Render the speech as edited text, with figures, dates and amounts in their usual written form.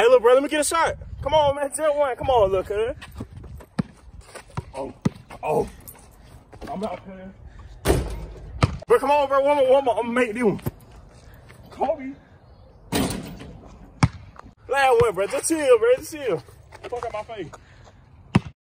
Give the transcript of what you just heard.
Hey, little bro, let me get a shot. Come on, man, just one. Come on, look, cuz. Oh. I'm out, cuz. Bro, come on, bro. One more. I'm gonna make this one. Kobe. Last one, bro. Just chill, bro. Just chill. Fuck out my face.